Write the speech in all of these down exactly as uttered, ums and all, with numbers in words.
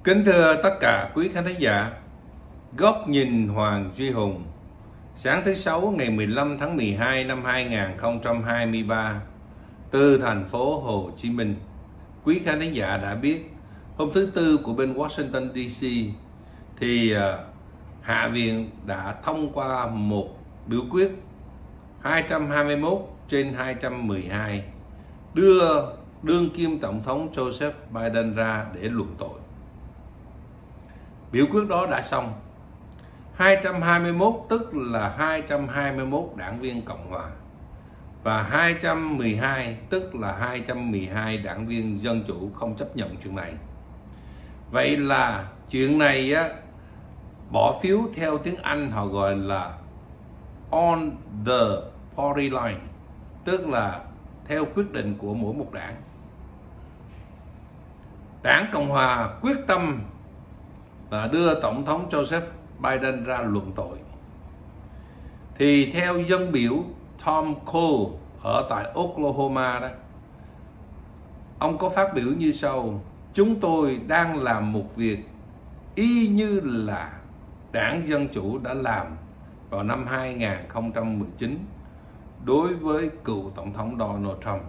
Kính thưa tất cả quý khán thính giả, Góc nhìn Hoàng Duy Hùng, sáng thứ Sáu ngày mười lăm tháng mười hai năm hai nghìn không trăm hai mươi ba, từ thành phố Hồ Chí Minh. Quý khán thính giả đã biết, hôm thứ Tư của bên Washington đê xê thì uh, Hạ viện đã thông qua một biểu quyết hai trăm hai mươi mốt trên hai trăm mười hai đưa đương kim tổng thống Joseph Biden ra để luận tội. Biểu quyết đó đã xong. hai trăm hai mươi mốt tức là hai trăm hai mươi mốt đảng viên Cộng hòa và hai trăm mười hai tức là hai trăm mười hai đảng viên Dân Chủ không chấp nhận chuyện này. Vậy là chuyện này á, bỏ phiếu theo tiếng Anh họ gọi là on the party line, tức là theo quyết định của mỗi một đảng. Đảng Cộng hòa quyết tâm là đưa Tổng thống Joseph Biden ra luận tội. Thì theo dân biểu Tom Cole ở tại Oklahoma đó, ông có phát biểu như sau: chúng tôi đang làm một việc y như là đảng Dân Chủ đã làm vào năm hai nghìn không trăm mười chín đối với cựu Tổng thống Donald Trump.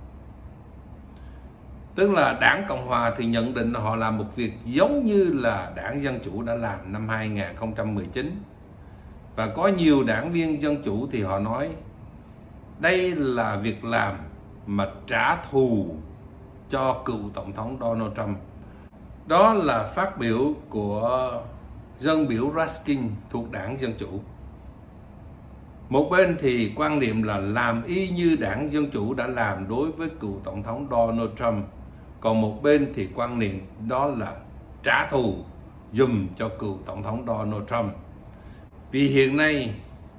Tức là đảng Cộng hòa thì nhận định họ làm một việc giống như là đảng Dân Chủ đã làm năm hai nghìn không trăm mười chín. Và có nhiều đảng viên Dân Chủ thì họ nói đây là việc làm mà trả thù cho cựu Tổng thống Donald Trump. Đó là phát biểu của dân biểu Raskin thuộc đảng Dân Chủ. Một bên thì quan niệm là làm y như đảng Dân Chủ đã làm đối với cựu Tổng thống Donald Trump. Còn một bên thì quan niệm đó là trả thù dùm cho cựu Tổng thống Donald Trump. Vì hiện nay,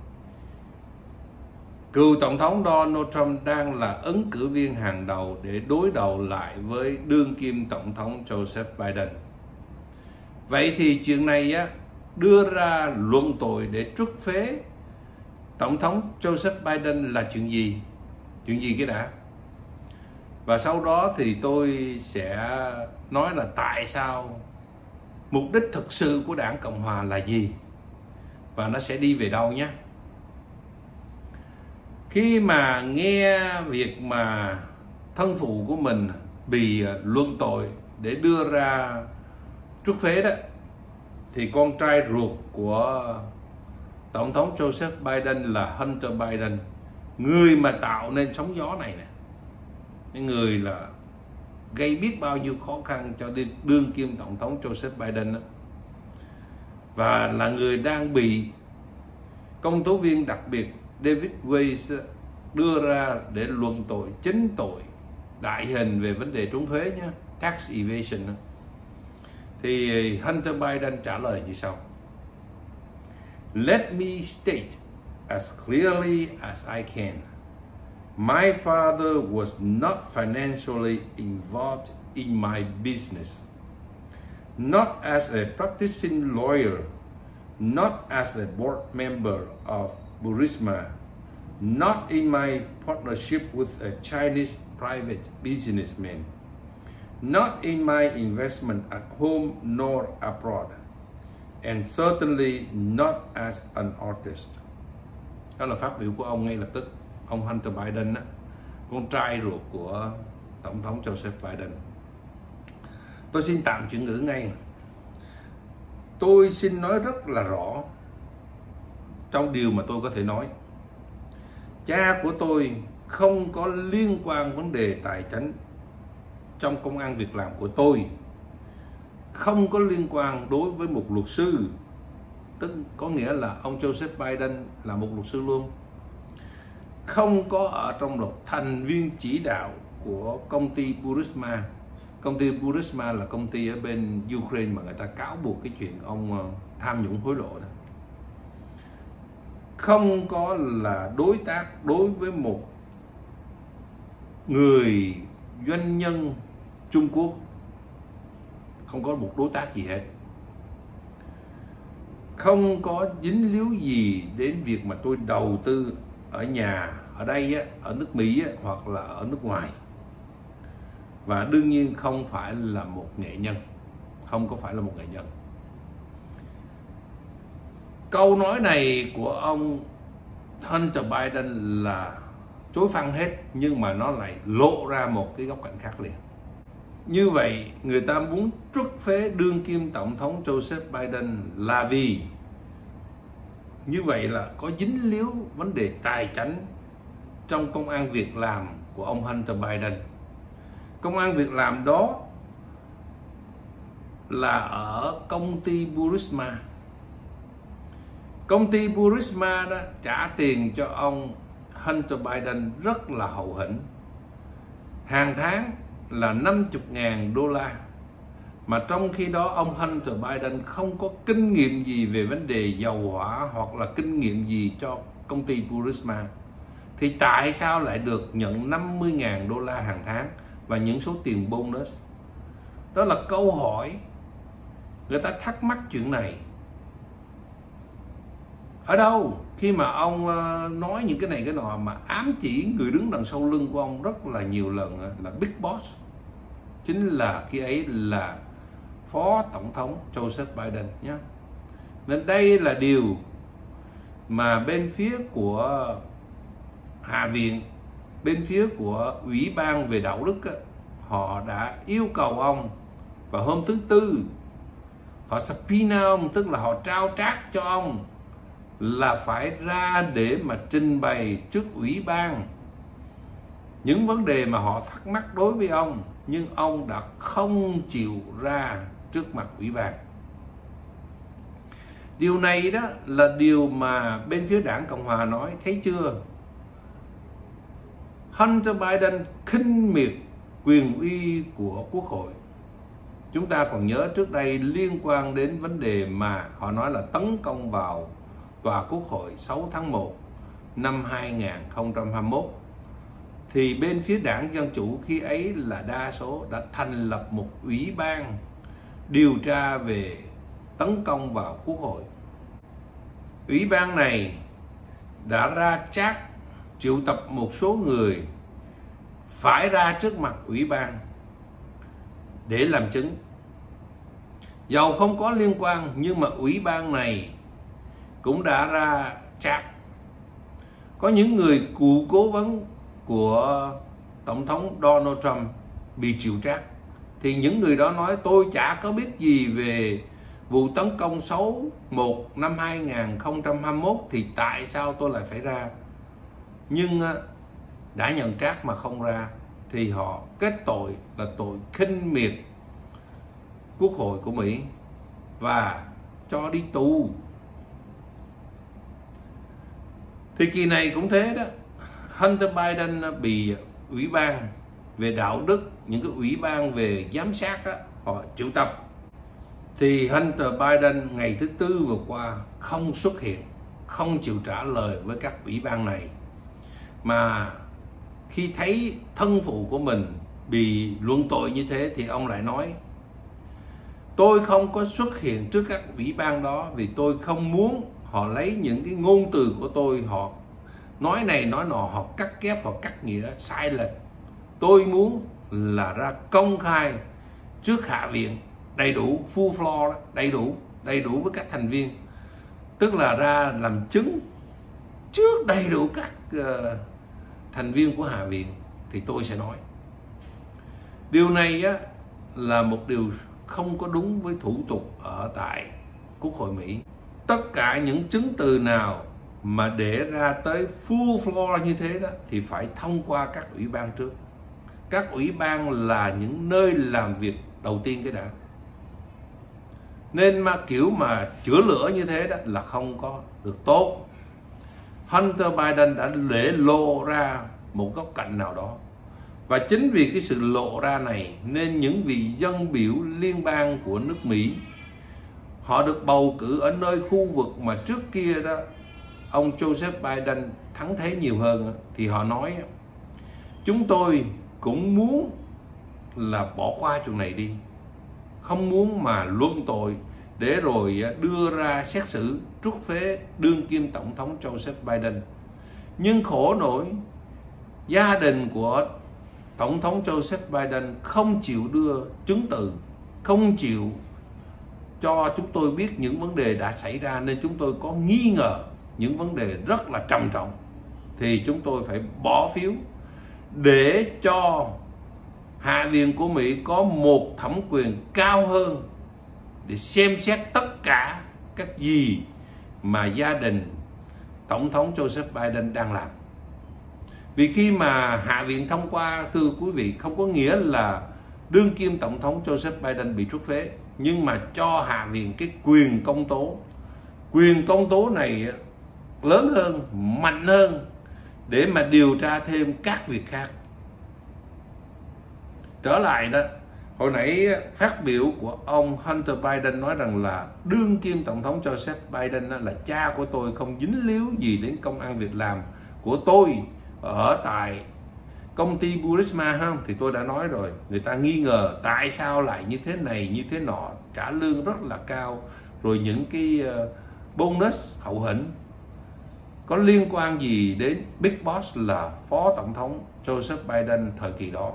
cựu Tổng thống Donald Trump đang là ứng cử viên hàng đầu để đối đầu lại với đương kim Tổng thống Joseph Biden. Vậy thì chuyện này á, đưa ra luận tội để truất phế Tổng thống Joseph Biden là chuyện gì? Chuyện gì cái đã? Và sau đó thì tôi sẽ nói là tại sao, mục đích thực sự của đảng Cộng hòa là gì và nó sẽ đi về đâu nhé. Khi mà nghe việc mà thân phụ của mình bị luận tội để đưa ra truất phế đó, thì con trai ruột của Tổng thống Joseph Biden là Hunter Biden, người mà tạo nên sóng gió này nè, cái người là gây biết bao nhiêu khó khăn cho đương kim Tổng thống Joseph Biden đó. Và là người đang bị công tố viên đặc biệt David Weiss đưa ra để luận tội chính tội đại hình về vấn đề trốn thuế nhé, tax evasion đó. Thì Hunter Biden trả lời như sau: Let me state as clearly as I can. My father was not financially involved in my business, not as a practicing lawyer, not as a board member of Burisma, not in my partnership with a Chinese private businessman, not in my investment at home nor abroad, and certainly not as an artist. Đó là phát biểu của ông ngay lập tức. Ông Hunter Biden, con trai ruột của Tổng thống Joseph Biden. Tôi xin tạm chuyển ngữ ngay. Tôi xin nói rất là rõ trong điều mà tôi có thể nói. Cha của tôi không có liên quan vấn đề tài chính trong công ăn việc làm của tôi, không có liên quan đối với một luật sư, tức có nghĩa là ông Joseph Biden là một luật sư luôn, không có ở trong một thành viên chỉ đạo của công ty Burisma. Công ty Burisma là công ty ở bên Ukraine mà người ta cáo buộc cái chuyện ông tham nhũng hối lộ đó. Không có là đối tác đối với một người doanh nhân Trung Quốc, không có một đối tác gì hết. Không có dính líu gì đến việc mà tôi đầu tư ở nhà, ở đây á, ở nước Mỹ á, hoặc là ở nước ngoài. Và đương nhiên không phải là một nghệ nhân, không có phải là một nghệ nhân. Câu nói này của ông Hunter Biden là chối phăng hết, nhưng mà nó lại lộ ra một cái góc cạnh khác liền. Như vậy người ta muốn truất phế đương kim tổng thống Joseph Biden là vì như vậy là có dính líu vấn đề tài chánh trong công ăn việc làm của ông Hunter Biden. Công ăn việc làm đó là ở công ty Burisma. Công ty Burisma đó trả tiền cho ông Hunter Biden rất là hậu hĩnh. Hàng tháng là năm mươi ngàn đô la. Mà trong khi đó ông Hunter Biden không có kinh nghiệm gì về vấn đề dầu hỏa hoặc là kinh nghiệm gì cho công ty Burisma. Thì tại sao lại được nhận năm mươi ngàn đô la hàng tháng và những số tiền bonus? Đó là câu hỏi người ta thắc mắc chuyện này. Ở đâu khi mà ông nói những cái này cái nọ mà ám chỉ người đứng đằng sau lưng của ông rất là nhiều lần là Big Boss, chính là khi ấy là Phó Tổng thống Joseph Biden nhé. Nên đây là điều mà bên phía của Hạ viện, bên phía của Ủy ban về đạo đức họ đã yêu cầu ông, và hôm thứ Tư họ subpoena ông, tức là họ trao trác cho ông là phải ra để mà trình bày trước ủy ban những vấn đề mà họ thắc mắc đối với ông, nhưng ông đã không chịu ra trước mặt ủy ban. Điều này đó là điều mà bên phía đảng Cộng Hòa nói, thấy chưa? Hunter Biden khinh miệt quyền uy của Quốc hội. Chúng ta còn nhớ trước đây liên quan đến vấn đề mà họ nói là tấn công vào Tòa Quốc hội sáu tháng một năm hai nghìn không trăm hai mươi mốt, thì bên phía đảng Dân Chủ khi ấy là đa số đã thành lập một ủy ban điều tra về tấn công vào Quốc hội. Ủy ban này đã ra trác triệu tập một số người phải ra trước mặt ủy ban để làm chứng. Dầu không có liên quan nhưng mà ủy ban này cũng đã ra trác. Có những người cựu cố vấn của Tổng thống Donald Trump bị chịu trách. Thì những người đó nói tôi chả có biết gì về vụ tấn công sáu một năm hai nghìn không trăm hai mươi mốt thì tại sao tôi lại phải ra. Nhưng đã nhận trách mà không ra thì họ kết tội là tội khinh miệt Quốc hội của Mỹ và cho đi tù. Thì kỳ này cũng thế đó. Hunter Biden bị ủy ban về đạo đức, những cái ủy ban về giám sát đó, họ triệu tập. Thì Hunter Biden ngày thứ Tư vừa qua không xuất hiện, không chịu trả lời với các ủy ban này. Mà khi thấy thân phụ của mình bị luận tội như thế thì ông lại nói tôi không có xuất hiện trước các ủy ban đó vì tôi không muốn họ lấy những cái ngôn từ của tôi, họ nói này nói nọ, họ cắt ghép, họ cắt nghĩa sai lệch. Tôi muốn là ra công khai trước Hạ viện đầy đủ, full floor, đầy đủ, đầy đủ với các thành viên. Tức là ra làm chứng trước đầy đủ các uh, thành viên của Hạ viện thì tôi sẽ nói. Điều này á, là một điều không có đúng với thủ tục ở tại Quốc hội Mỹ. Tất cả những chứng từ nào mà để ra tới full floor như thế đó thì phải thông qua các ủy ban trước. Các ủy ban là những nơi làm việc đầu tiên cái đã. Nên mà kiểu mà chữa lửa như thế đó là không có được tốt. Hunter Biden đã để lộ ra một góc cạnh nào đó. Và chính vì cái sự lộ ra này nên những vị dân biểu liên bang của nước Mỹ, họ được bầu cử ở nơi khu vực mà trước kia đó ông Joseph Biden thắng thế nhiều hơn, thì họ nói chúng tôi cũng muốn là bỏ qua chuyện này đi, không muốn mà luận tội để rồi đưa ra xét xử truất phế đương kim tổng thống Joseph Biden. Nhưng khổ nổi gia đình của Tổng thống Joseph Biden không chịu đưa chứng từ, không chịu cho chúng tôi biết những vấn đề đã xảy ra, nên chúng tôi có nghi ngờ những vấn đề rất là trầm trọng, thì chúng tôi phải bỏ phiếu để cho Hạ viện của Mỹ có một thẩm quyền cao hơn để xem xét tất cả các gì mà gia đình Tổng thống Joseph Biden đang làm. Vì khi mà Hạ viện thông qua, thưa quý vị, không có nghĩa là đương kim Tổng thống Joseph Biden bị truất phế, nhưng mà cho Hạ viện cái quyền công tố. Quyền công tố này lớn hơn, mạnh hơn để mà điều tra thêm các việc khác. Trở lại đó, hồi nãy phát biểu của ông Hunter Biden nói rằng là đương kim Tổng thống Joseph Biden là cha của tôi, không dính líu gì đến công ăn việc làm của tôi ở tại công ty Burisma ha. Thì tôi đã nói rồi, người ta nghi ngờ tại sao lại như thế này như thế nọ, trả lương rất là cao, rồi những cái bonus hậu hĩnh, có liên quan gì đến Big Boss là Phó Tổng thống Joseph Biden thời kỳ đó.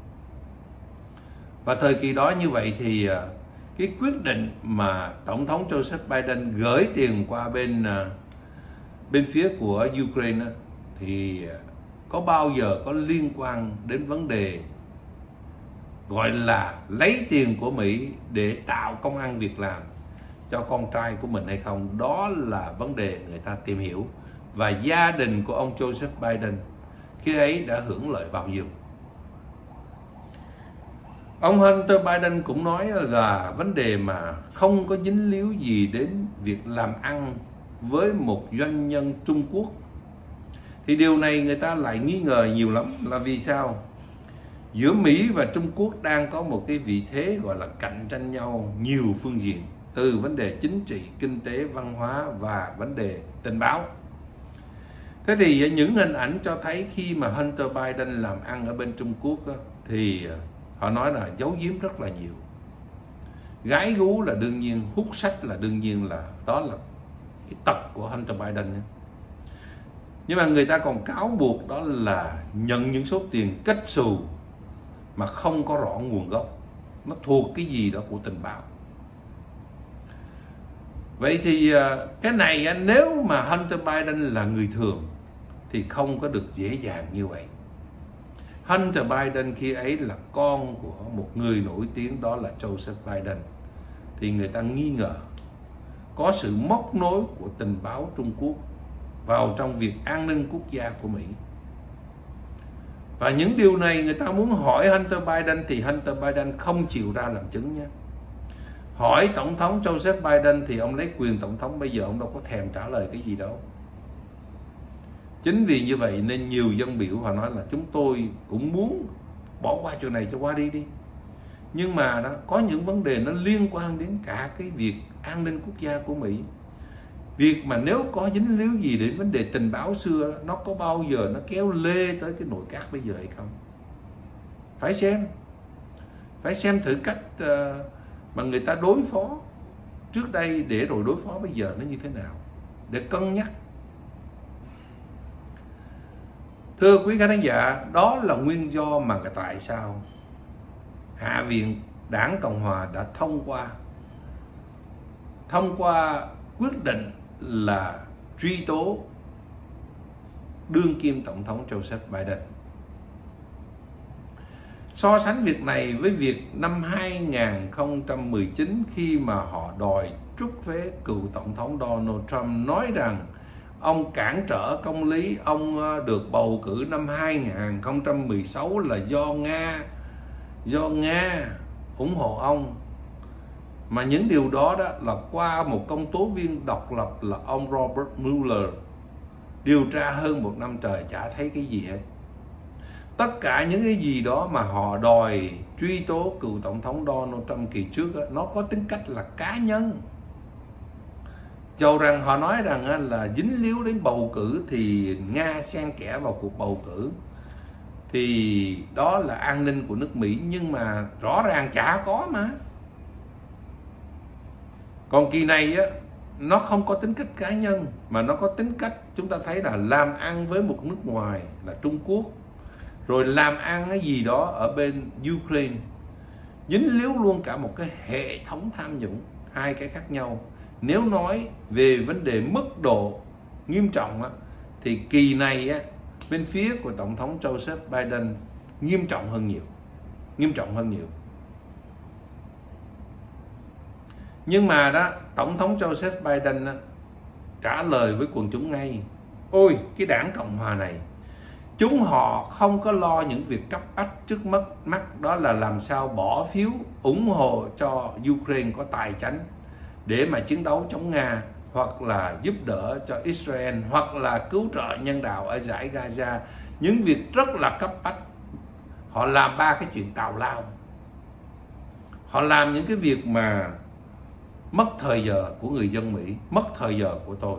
Và thời kỳ đó như vậy thì cái quyết định mà Tổng thống Joseph Biden gửi tiền qua bên bên phía của Ukraine thì có bao giờ có liên quan đến vấn đề gọi là lấy tiền của Mỹ để tạo công ăn việc làm cho con trai của mình hay không? Đó là vấn đề người ta tìm hiểu. Và gia đình của ông Joseph Biden khi ấy đã hưởng lợi bao nhiêu? Ông Hunter Biden cũng nói là vấn đề mà không có dính líu gì đến việc làm ăn với một doanh nhân Trung Quốc. Thì điều này người ta lại nghi ngờ nhiều lắm, là vì sao? Giữa Mỹ và Trung Quốc đang có một cái vị thế gọi là cạnh tranh nhau nhiều phương diện, từ vấn đề chính trị, kinh tế, văn hóa và vấn đề tình báo. Thế thì những hình ảnh cho thấy khi mà Hunter Biden làm ăn ở bên Trung Quốc thì họ nói là giấu giếm rất là nhiều. Gái gú là đương nhiên, hút sách là đương nhiên, là đó là cái tật của Hunter Biden. Nhưng mà người ta còn cáo buộc đó là nhận những số tiền kết xù mà không có rõ nguồn gốc, nó thuộc cái gì đó của tình báo. Vậy thì cái này nếu mà Hunter Biden là người thường thì không có được dễ dàng như vậy. Hunter Biden khi ấy là con của một người nổi tiếng, đó là Joseph Biden. Thì người ta nghi ngờ có sự móc nối của tình báo Trung Quốc vào trong việc an ninh quốc gia của Mỹ. Và những điều này người ta muốn hỏi Hunter Biden thì Hunter Biden không chịu ra làm chứng nha. Hỏi Tổng thống Joseph Biden thì ông lấy quyền Tổng thống, bây giờ ông đâu có thèm trả lời cái gì đâu. Chính vì như vậy nên nhiều dân biểu họ nói là chúng tôi cũng muốn bỏ qua chuyện này cho qua đi đi. Nhưng mà đó, có những vấn đề nó liên quan đến cả cái việc an ninh quốc gia của Mỹ. Việc mà nếu có dính líu gì đến vấn đề tình báo xưa, nó có bao giờ nó kéo lê tới cái nội các bây giờ hay không? Phải xem. Phải xem thử cách uh, mà người ta đối phó trước đây để rồi đối phó bây giờ nó như thế nào, để cân nhắc. Thưa quý khán giả, đó là nguyên do mà tại sao Hạ viện Đảng Cộng Hòa đã thông qua thông qua quyết định là truy tố đương kim Tổng thống Joseph Biden. So sánh việc này với việc năm hai nghìn không trăm mười chín khi mà họ đòi truất phế cựu Tổng thống Donald Trump, nói rằng ông cản trở công lý, ông được bầu cử năm hai nghìn không trăm mười sáu là do Nga, do Nga ủng hộ ông. Mà những điều đó đó là qua một công tố viên độc lập là ông Robert Mueller điều tra hơn một năm trời chả thấy cái gì hết. Tất cả những cái gì đó mà họ đòi truy tố cựu Tổng thống Donald Trump kỳ trước đó, nó có tính cách là cá nhân. Dầu rằng họ nói rằng là dính líu đến bầu cử thì Nga xen kẽ vào cuộc bầu cử, thì đó là an ninh của nước Mỹ, nhưng mà rõ ràng chả có mà. Còn kỳ này á, nó không có tính cách cá nhân mà nó có tính cách chúng ta thấy là làm ăn với một nước ngoài là Trung Quốc, rồi làm ăn cái gì đó ở bên Ukraine, dính líu luôn cả một cái hệ thống tham nhũng, hai cái khác nhau. Nếu nói về vấn đề mức độ nghiêm trọng á, thì kỳ này á, bên phía của Tổng thống Joseph Biden nghiêm trọng hơn nhiều. Nghiêm trọng hơn nhiều. Nhưng mà đó, Tổng thống Joseph Biden á, trả lời với quần chúng ngay: ôi, cái đảng Cộng Hòa này, chúng họ không có lo những việc cấp bách trước mắt mắt đó là làm sao bỏ phiếu ủng hộ cho Ukraine có tài chánh để mà chiến đấu chống Nga, hoặc là giúp đỡ cho Israel, hoặc là cứu trợ nhân đạo ở giải Gaza. Những việc rất là cấp bách. Họ làm ba cái chuyện tào lao. Họ làm những cái việc mà mất thời giờ của người dân Mỹ, mất thời giờ của tôi.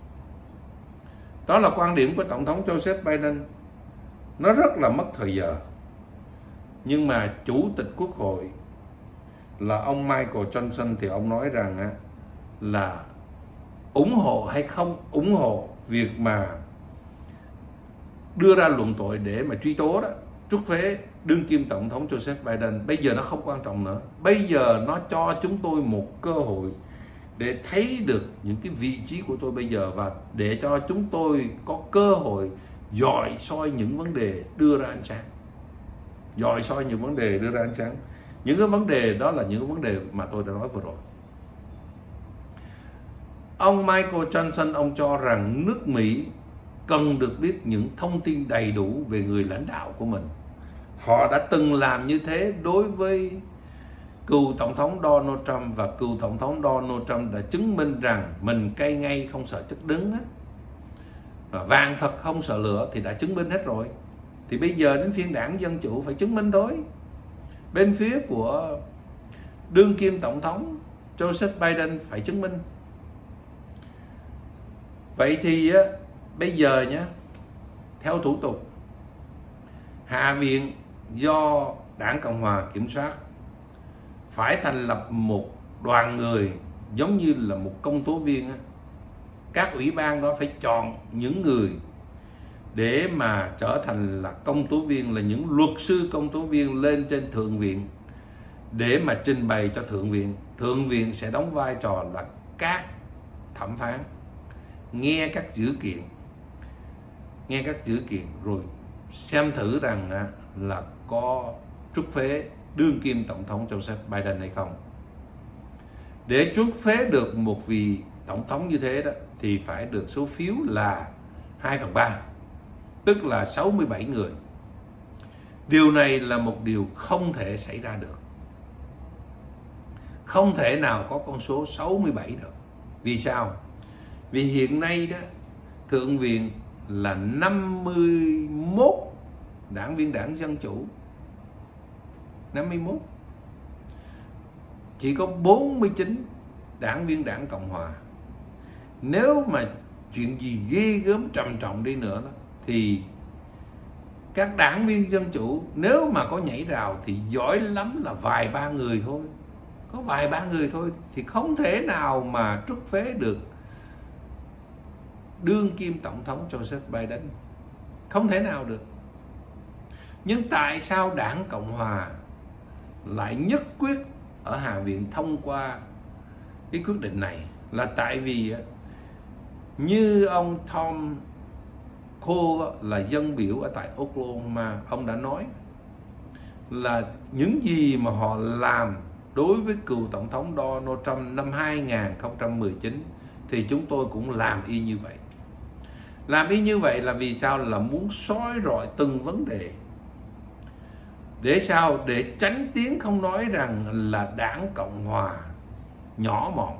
Đó là quan điểm của Tổng thống Joseph Biden. Nó rất là mất thời giờ. Nhưng mà Chủ tịch Quốc hội là ông Michael Johnson thì ông nói rằng là ủng hộ hay không ủng hộ việc mà đưa ra luận tội để mà truy tố đó, trút phế đương kim Tổng thống Joseph Biden. Bây giờ nó không quan trọng nữa. Bây giờ nó cho chúng tôi một cơ hội để thấy được những cái vị trí của tôi bây giờ, và để cho chúng tôi có cơ hội dọi soi những vấn đề đưa ra ánh sáng. Dọi soi những vấn đề đưa ra ánh sáng. Những cái vấn đề đó là những cái vấn đề mà tôi đã nói vừa rồi. Ông Michael Johnson, ông cho rằng nước Mỹ cần được biết những thông tin đầy đủ về người lãnh đạo của mình. Họ đã từng làm như thế đối với cựu Tổng thống Donald Trump, và cựu Tổng thống Donald Trump đã chứng minh rằng mình cây ngay không sợ chất đứng á, và vàng thật không sợ lửa thì đã chứng minh hết rồi. Thì bây giờ đến phiên đảng Dân Chủ phải chứng minh thôi. Bên phía của đương kim Tổng thống Joseph Biden phải chứng minh. Vậy thì á, bây giờ nhé, theo thủ tục, Hạ viện do đảng Cộng Hòa kiểm soát phải thành lập một đoàn người giống như là một công tố viên á. Các ủy ban đó phải chọn những người để mà trở thành là công tố viên, là những luật sư công tố viên lên trên Thượng viện để mà trình bày cho Thượng viện. Thượng viện sẽ đóng vai trò là các thẩm phán, nghe các dữ kiện, nghe các dữ kiện rồi xem thử rằng là có trút phế đương kim Tổng thống Joseph Biden hay không. Để trút phế được một vị tổng thống như thế đó thì phải được số phiếu là hai phần ba, tức là sáu mươi bảy người. Điều này là một điều không thể xảy ra được. Không thể nào có con số sáu mươi bảy được. Vì sao? Vì hiện nay đó, Thượng viện là năm mươi mốt đảng viên đảng Dân Chủ, năm mươi mốt, chỉ có bốn mươi chín đảng viên đảng Cộng Hòa. Nếu mà chuyện gì ghê gớm trầm trọng đi nữa đó, thì các đảng viên Dân Chủ nếu mà có nhảy rào thì giỏi lắm là vài ba người thôi. Có vài ba người thôi thì không thể nào mà trút phế được đương kim Tổng thống Joseph Biden. Không thể nào được. Nhưng tại sao đảng Cộng Hòa lại nhất quyết ở Hạ viện thông qua cái quyết định này? Là tại vì như ông Tom Cole là dân biểu ở tại Oklahoma, ông đã nói là những gì mà họ làm đối với cựu Tổng thống Donald Trump năm hai nghìn không trăm mười chín thì chúng tôi cũng làm y như vậy. Làm y như vậy là vì sao? Là muốn soi rọi từng vấn đề. Để sao? Để tránh tiếng không nói rằng là đảng Cộng Hòa nhỏ mọn.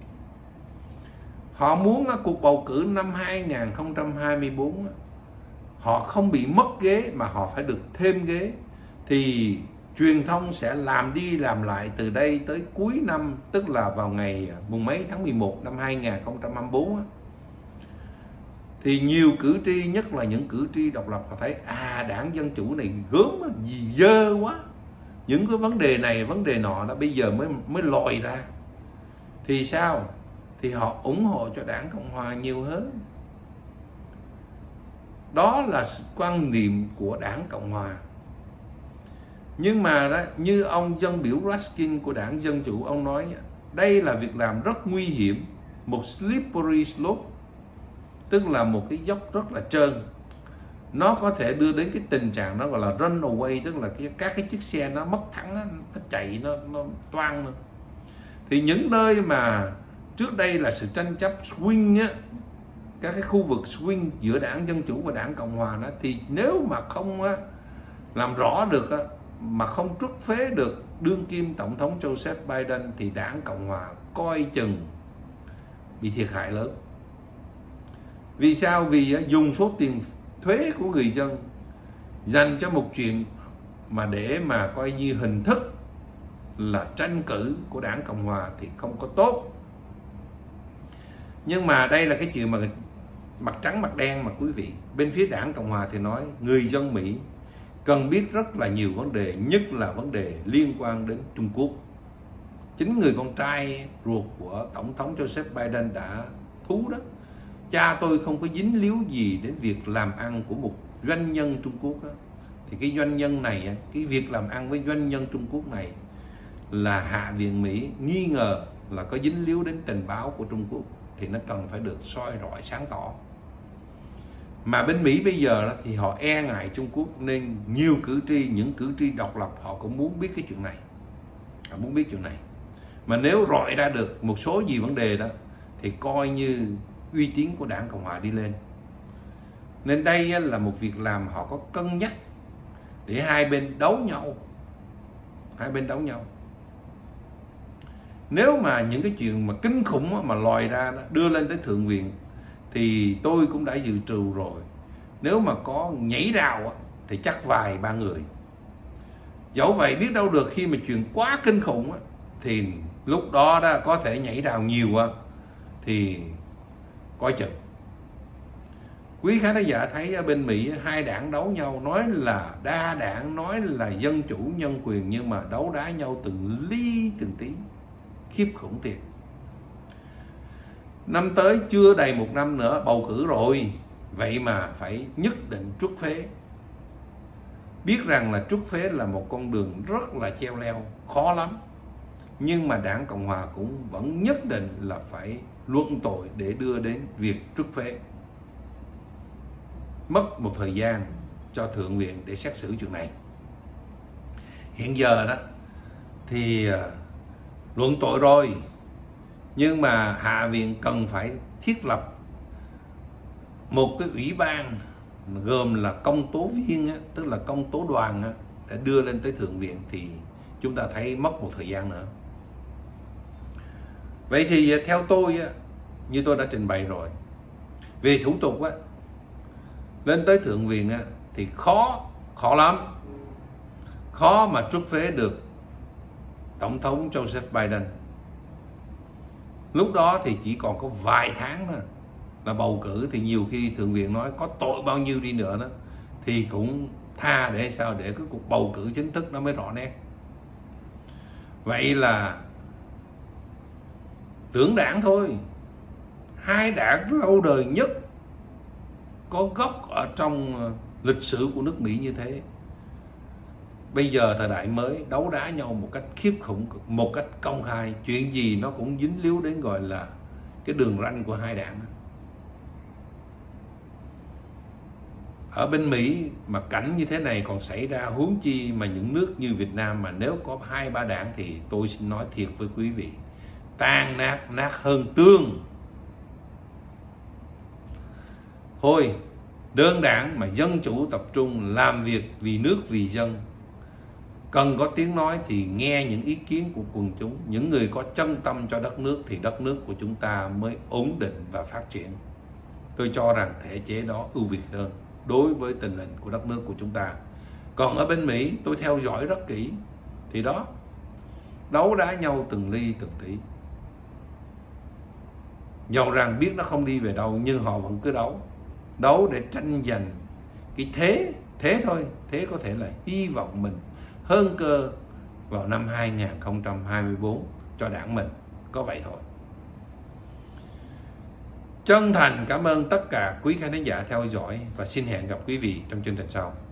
Họ muốn cuộc bầu cử năm hai nghìn không trăm hai mươi tư họ không bị mất ghế mà họ phải được thêm ghế. Thì truyền thông sẽ làm đi làm lại từ đây tới cuối năm, tức là vào ngày mùng mấy tháng mười một năm hai nghìn không trăm hai mươi tư. Thì nhiều cử tri, nhất là những cử tri độc lập, họ thấy à đảng Dân Chủ này gớm gì dơ quá. Những cái vấn đề này, vấn đề nọ đó bây giờ mới mới lòi ra. Thì sao? Thì họ ủng hộ cho đảng Cộng Hòa nhiều hơn. Đó là quan niệm của đảng Cộng Hòa. Nhưng mà đó, như ông dân biểu Raskin của đảng Dân Chủ, ông nói đây là việc làm rất nguy hiểm, một slippery slope, tức là một cái dốc rất là trơn. Nó có thể đưa đến cái tình trạng nó gọi là run away, tức là cái, các cái chiếc xe nó mất thắng, nó, nó chạy, nó, nó toang nữa. Thì những nơi mà trước đây là sự tranh chấp swing á, các cái khu vực swing giữa đảng Dân Chủ và đảng Cộng Hòa đó, thì nếu mà không á, làm rõ được á, mà không trút phế được đương kim tổng thống Joseph Biden thì đảng Cộng Hòa coi chừng bị thiệt hại lớn. Vì sao? Vì á, dùng số tiền thuế của người dân dành cho một chuyện mà để mà coi như hình thức là tranh cử của đảng Cộng Hòa thì không có tốt. Nhưng mà đây là cái chuyện mà mặt trắng mặt đen mà quý vị. Bên phía đảng Cộng Hòa thì nói người dân Mỹ cần biết rất là nhiều vấn đề, nhất là vấn đề liên quan đến Trung Quốc. Chính người con trai ruột của tổng thống Joseph Biden đã thú đó: cha tôi không có dính líu gì đến việc làm ăn của một doanh nhân Trung Quốc đó. Thì cái doanh nhân này, cái việc làm ăn với doanh nhân Trung Quốc này là Hạ viện Mỹ nghi ngờ là có dính líu đến tình báo của Trung Quốc, thì nó cần phải được soi rọi sáng tỏ. Mà bên Mỹ bây giờ đó, thì họ e ngại Trung Quốc, nên nhiều cử tri, những cử tri độc lập họ cũng muốn biết cái chuyện này, họ muốn biết chuyện này. Mà nếu rọi ra được một số gì vấn đề đó thì coi như uy tín của đảng Cộng Hòa đi lên. Nên đây là một việc làm họ có cân nhắc để hai bên đấu nhau, hai bên đấu nhau. Nếu mà những cái chuyện mà kinh khủng mà lòi ra đó, đưa lên tới Thượng viện thì tôi cũng đã dự trù rồi, nếu mà có nhảy rào thì chắc vài ba người. Dẫu vậy biết đâu được, khi mà chuyện quá kinh khủng thì lúc đó đó có thể nhảy rào nhiều thì coi chừng. Quý khán giả thấy ở bên Mỹ hai đảng đấu nhau, nói là đa đảng, nói là dân chủ nhân quyền, nhưng mà đấu đá nhau từng ly từng tí, khiếp khủng thiệt. Năm tới chưa đầy một năm nữa bầu cử rồi, vậy mà phải nhất định trút phế. Biết rằng là trút phế là một con đường rất là treo leo, khó lắm, nhưng mà đảng Cộng Hòa cũng vẫn nhất định là phải luận tội để đưa đến việc trút phế. Mất một thời gian cho Thượng viện để xét xử chuyện này. Hiện giờ đó thì luận tội rồi, nhưng mà Hạ viện cần phải thiết lập một cái ủy ban gồm là công tố viên, tức là công tố đoàn, để đưa lên tới Thượng viện, thì chúng ta thấy mất một thời gian nữa. Vậy thì theo tôi, như tôi đã trình bày rồi, về thủ tục lên tới Thượng viện thì khó, khó lắm, khó mà trút phế được tổng thống Joseph Biden. Lúc đó thì chỉ còn có vài tháng thôi là bầu cử, thì nhiều khi Thượng viện nói có tội bao nhiêu đi nữa đó thì cũng tha, để sao để cái cuộc bầu cử chính thức nó mới rõ nét. Vậy là tưởng đảng thôi, hai đảng lâu đời nhất, có gốc ở trong lịch sử của nước Mỹ như thế, bây giờ thời đại mới đấu đá nhau một cách khiếp khủng, một cách công khai, chuyện gì nó cũng dính líu đến gọi là cái đường ranh của hai đảng. Ở bên Mỹ mà cảnh như thế này còn xảy ra, huống chi mà những nước như Việt Nam mà nếu có hai ba đảng thì tôi xin nói thiệt với quý vị, tan nát, nát hơn tương. Thôi, đơn đảng mà dân chủ tập trung làm việc vì nước vì dân, cần có tiếng nói thì nghe những ý kiến của quần chúng, những người có chân tâm cho đất nước, thì đất nước của chúng ta mới ổn định và phát triển. Tôi cho rằng thể chế đó ưu việt hơn đối với tình hình của đất nước của chúng ta. Còn ở bên Mỹ tôi theo dõi rất kỹ, thì đó, đấu đá nhau từng ly từng tí. Dầu rằng biết nó không đi về đâu, nhưng họ vẫn cứ đấu. Đấu để tranh giành cái thế, thế thôi, thế có thể là hy vọng mình hơn cơ vào năm hai nghìn không trăm hai mươi tư cho đảng mình, có vậy thôi. Chân thành cảm ơn tất cả quý khán giả theo dõi và xin hẹn gặp quý vị trong chương trình sau.